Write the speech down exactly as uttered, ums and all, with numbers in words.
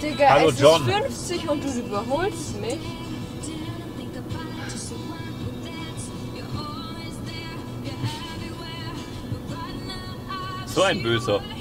Digga, Hallo, es John. ist fünfzig und du überholst mich. So ein Böser.